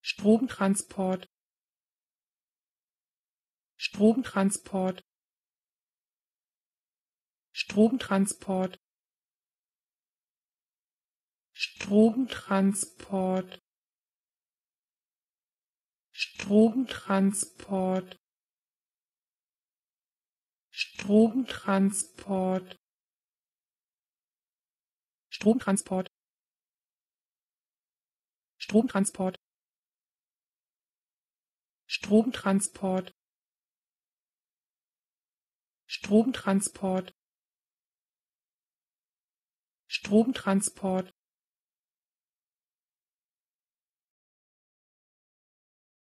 Stromtransport, Stromtransport, Stromtransport, Stromtransport, Stromtransport, Stromtransport, Stromtransport, Stromtransport, Stromtransport, Stromtransport, Stromtransport,